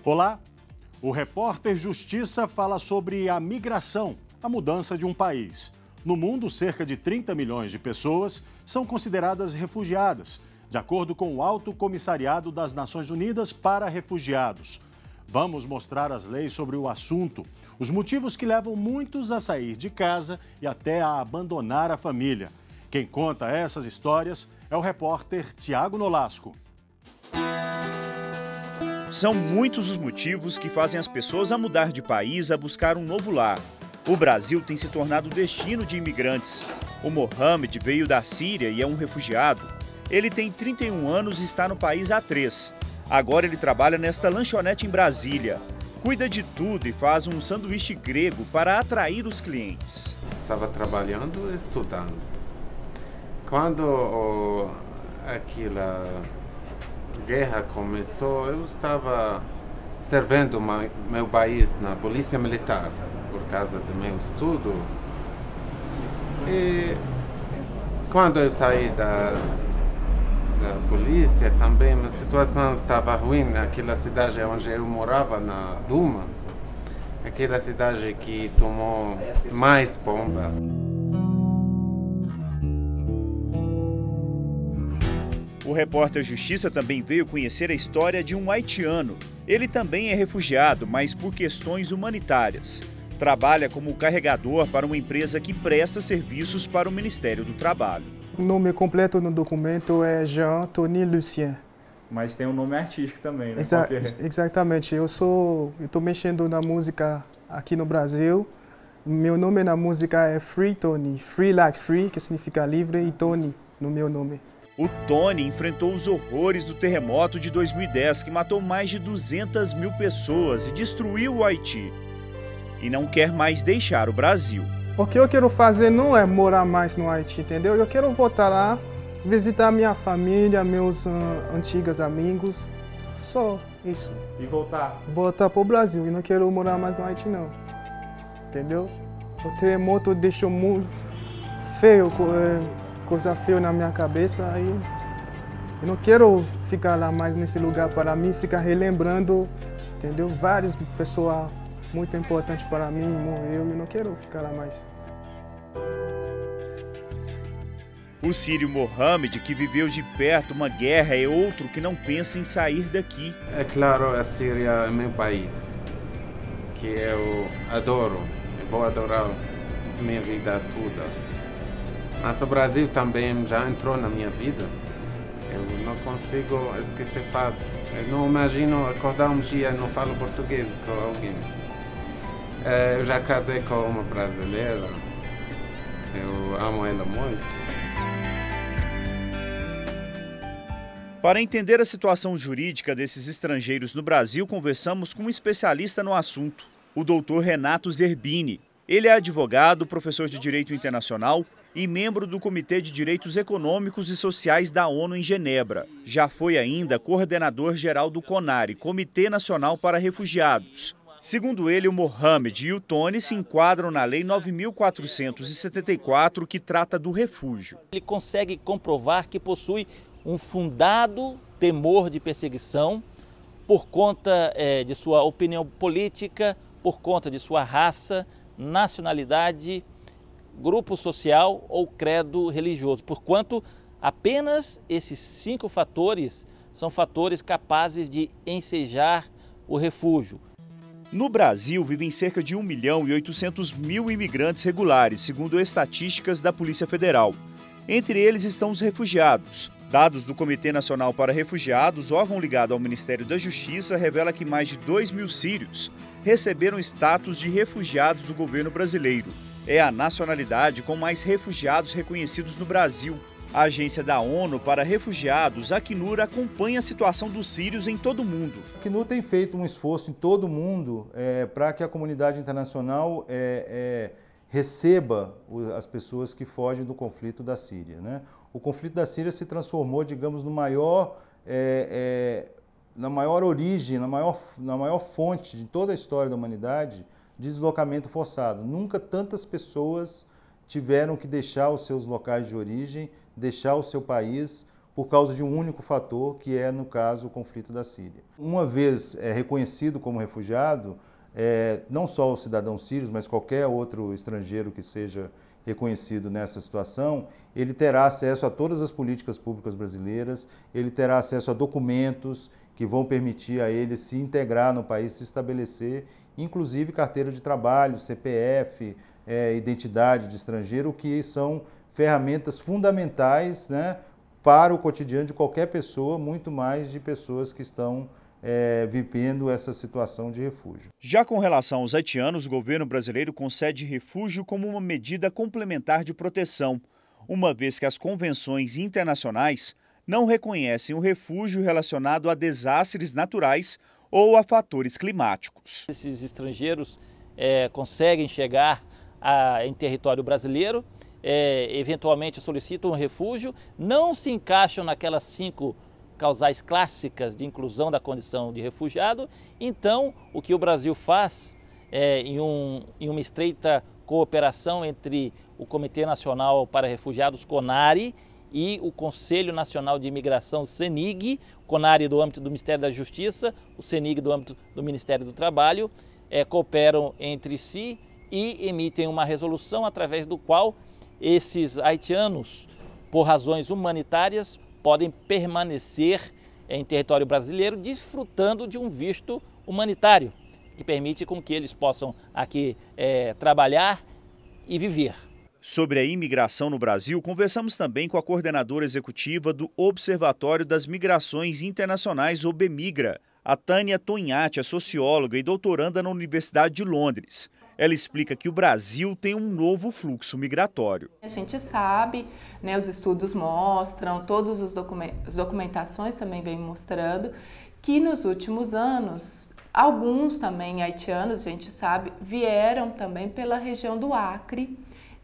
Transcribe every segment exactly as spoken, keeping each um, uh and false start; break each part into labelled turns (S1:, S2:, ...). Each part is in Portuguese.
S1: Olá, o repórter Justiça fala sobre a migração, a mudança de um país. No mundo, cerca de trinta milhões de pessoas são consideradas refugiadas, de acordo com o Alto Comissariado das Nações Unidas para Refugiados. Vamos mostrar as leis sobre o assunto, os motivos que levam muitos a sair de casa e até a abandonar a família. Quem conta essas histórias é o repórter Tiago Nolasco.
S2: São muitos os motivos que fazem as pessoas a mudar de país, a buscar um novo lar. O Brasil tem se tornado destino de imigrantes. O Mohamed veio da Síria e é um refugiado. Ele tem trinta e um anos e está no país há três. Agora ele trabalha nesta lanchonete em Brasília. Cuida de tudo e faz um sanduíche grego para atrair os clientes.
S3: Estava trabalhando e estudando. Quando oh, aquela guerra começou, eu estava servindo meu país na polícia militar por causa do meu estudo. E quando eu saí da, da polícia, também a situação estava ruim naquela cidade onde eu morava, na Duma, aquela cidade que tomou mais bomba.
S2: O repórter Justiça também veio conhecer a história de um haitiano. Ele também é refugiado, mas por questões humanitárias. Trabalha como carregador para uma empresa que presta serviços para o Ministério do Trabalho.
S4: O nome completo no documento é Jean-Tony Lucien.
S5: Mas tem um nome artístico também, né?
S4: Exa
S5: Qualquer...
S4: Exatamente. Eu sou, eu estou mexendo na música aqui no Brasil. Meu nome na música é Free Tony. Free like free, que significa livre, e Tony no meu nome.
S2: O Tony enfrentou os horrores do terremoto de dois mil e dez, que matou mais de duzentas mil pessoas e destruiu o Haiti. E não quer mais deixar o Brasil.
S4: O que eu quero fazer não é morar mais no Haiti, entendeu? Eu quero voltar lá, visitar minha família, meus uh, antigos amigos, só isso.
S5: E voltar?
S4: Voltar para o Brasil, e não quero morar mais no Haiti, não. Entendeu? O terremoto deixou muito feio, coisa feia na minha cabeça, aí eu não quero ficar lá mais nesse lugar para mim, ficar relembrando, entendeu? Várias pessoas muito importantes para mim morreu e não quero ficar lá mais.
S2: O sírio Mohamed, que viveu de perto uma guerra, é outro que não pensa em sair daqui.
S3: É claro, a Síria é meu país, que eu adoro, eu vou adorar minha vida toda. Mas o Brasil também já entrou na minha vida. Eu não consigo esquecer fácil. Eu não imagino acordar um dia e não falo português com alguém. Eu já casei com uma brasileira. Eu amo ela muito.
S2: Para entender a situação jurídica desses estrangeiros no Brasil, conversamos com um especialista no assunto, o doutor Renato Zerbini. Ele é advogado, professor de Direito Internacional e membro do Comitê de Direitos Econômicos e Sociais da ONU em Genebra. Já foi ainda coordenador-geral do CONARE, Comitê Nacional para Refugiados. Segundo ele, o Mohamed e o Tony se enquadram na Lei nove mil quatrocentos e setenta e quatro, que trata do refúgio.
S6: Ele consegue comprovar que possui um fundado temor de perseguição por conta é, de sua opinião política, por conta de sua raça, nacionalidade, grupo social ou credo religioso, porquanto apenas esses cinco fatores são fatores capazes de ensejar o refúgio.
S2: No Brasil, vivem cerca de um milhão e oitocentos mil imigrantes regulares, segundo estatísticas da Polícia Federal. Entre eles estão os refugiados. Dados do Comitê Nacional para Refugiados, órgão ligado ao Ministério da Justiça, revela que mais de dois mil sírios receberam status de refugiados do governo brasileiro. É a nacionalidade com mais refugiados reconhecidos no Brasil. A Agência da ONU para Refugiados, a Acnur, acompanha a situação dos sírios em todo o mundo.
S7: A Acnur tem feito um esforço em todo o mundo é, para que a comunidade internacional é, é, receba as pessoas que fogem do conflito da Síria, né? O conflito da Síria se transformou, digamos, no maior, é, é, na maior origem, na maior, na maior fonte de toda a história da humanidade de deslocamento forçado. Nunca tantas pessoas tiveram que deixar os seus locais de origem, deixar o seu país por causa de um único fator, que é, no caso, o conflito da Síria. Uma vez é, reconhecido como refugiado, é, não só os cidadãos sírios, mas qualquer outro estrangeiro que seja reconhecido nessa situação, ele terá acesso a todas as políticas públicas brasileiras, ele terá acesso a documentos que vão permitir a ele se integrar no país, se estabelecer, inclusive carteira de trabalho, C P F, é, identidade de estrangeiro, que são ferramentas fundamentais, né, para o cotidiano de qualquer pessoa, muito mais de pessoas que estão é, vivendo essa situação de refúgio.
S2: Já com relação aos haitianos, o governo brasileiro concede refúgio como uma medida complementar de proteção, uma vez que as convenções internacionais não reconhecem o refúgio relacionado a desastres naturais ou a fatores climáticos.
S6: Esses estrangeiros é, conseguem chegar a, em território brasileiro, é, eventualmente solicitam um refúgio, não se encaixam naquelas cinco causais clássicas de inclusão da condição de refugiado. Então, o que o Brasil faz é, em, um, em uma estreita cooperação entre o Comitê Nacional para Refugiados, CONARE, e o Conselho Nacional de Imigração, CENIG, CONARE do âmbito do Ministério da Justiça, o CENIG do âmbito do Ministério do Trabalho, é, cooperam entre si e emitem uma resolução através do qual esses haitianos, por razões humanitárias, podem permanecer em território brasileiro desfrutando de um visto humanitário, que permite com que eles possam aqui é, trabalhar e viver.
S2: Sobre a imigração no Brasil, conversamos também com a coordenadora executiva do Observatório das Migrações Internacionais, OBMigra, a Tânia Tonhati, é socióloga e doutoranda na Universidade de Londres. Ela explica que o Brasil tem um novo fluxo migratório.
S8: A gente sabe, né, os estudos mostram, todas as documentações também vêm mostrando, que nos últimos anos, alguns também haitianos, a gente sabe, vieram também pela região do Acre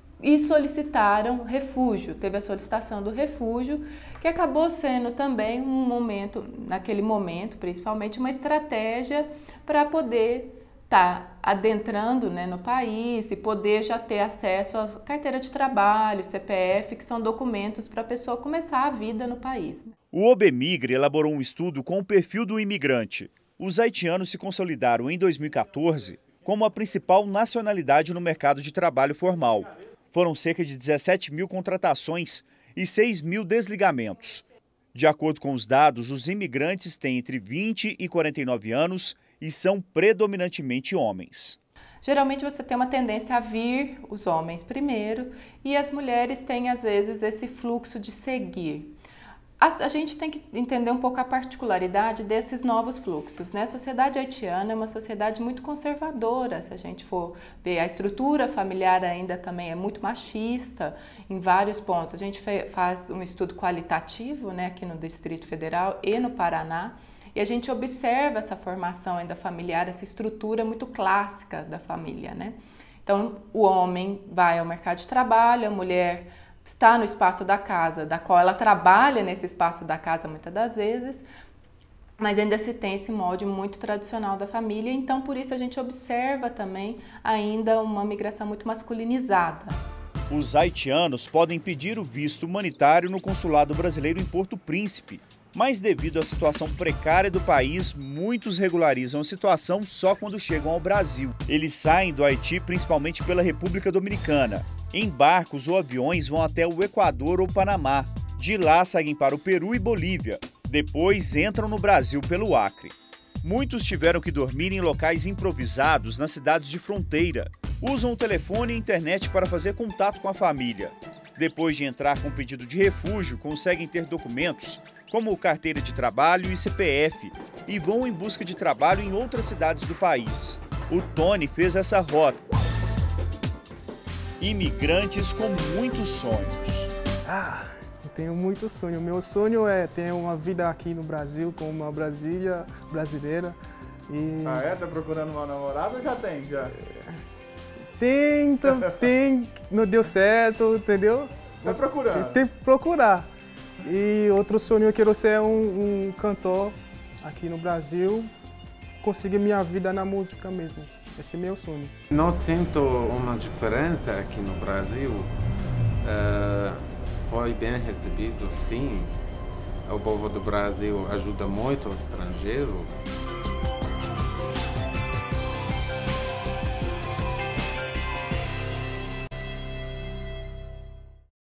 S8: e solicitaram refúgio. Teve a solicitação do refúgio, que acabou sendo também um momento, naquele momento, principalmente, uma estratégia para poder estar adentrando, né, no país e poder já ter acesso à carteira de trabalho, C P F, que são documentos para a pessoa começar a vida no país.
S2: O OBMigra elaborou um estudo com o perfil do imigrante. Os haitianos se consolidaram em dois mil e quatorze como a principal nacionalidade no mercado de trabalho formal. Foram cerca de dezessete mil contratações e seis mil desligamentos. De acordo com os dados, os imigrantes têm entre vinte e quarenta e nove anos e são predominantemente homens.
S8: Geralmente você tem uma tendência a vir os homens primeiro e as mulheres têm, às vezes, esse fluxo de seguir. A, a gente tem que entender um pouco a particularidade desses novos fluxos, né? A sociedade haitiana é uma sociedade muito conservadora, se a gente for ver. A estrutura familiar ainda também é muito machista em vários pontos. A gente fe, faz um estudo qualitativo, né, aqui no Distrito Federal e no Paraná, e a gente observa essa formação ainda familiar, essa estrutura muito clássica da família, né? Então, o homem vai ao mercado de trabalho, a mulher está no espaço da casa, da qual ela trabalha nesse espaço da casa muitas das vezes, mas ainda se tem esse molde muito tradicional da família, então por isso a gente observa também ainda uma migração muito masculinizada.
S2: Os haitianos podem pedir o visto humanitário no consulado brasileiro em Porto Príncipe, mas devido à situação precária do país, muitos regularizam a situação só quando chegam ao Brasil. Eles saem do Haiti principalmente pela República Dominicana. Em barcos ou aviões vão até o Equador ou Panamá. De lá seguem para o Peru e Bolívia. Depois entram no Brasil pelo Acre. Muitos tiveram que dormir em locais improvisados nas cidades de fronteira. Usam o telefone e a internet para fazer contato com a família. Depois de entrar com pedido de refúgio, conseguem ter documentos, como carteira de trabalho e C P F, e vão em busca de trabalho em outras cidades do país. O Tony fez essa rota. Imigrantes com muitos sonhos.
S4: Ah, eu tenho muitos sonhos. Meu sonho é ter uma vida aqui no Brasil, com uma Brasília brasileira. E...
S5: Ah, é? Tá procurando uma namorada ou já tem? Já?
S4: Tem, tem, não deu certo, entendeu?
S5: Tá procurando?
S4: Tem que procurar. E outro sonho, eu quero ser um, um cantor aqui no Brasil, conseguir minha vida na música mesmo. Esse é meu sonho.
S3: Não sinto uma diferença aqui no Brasil. Uh, foi bem recebido, sim. o povo do Brasil ajuda muito o estrangeiro,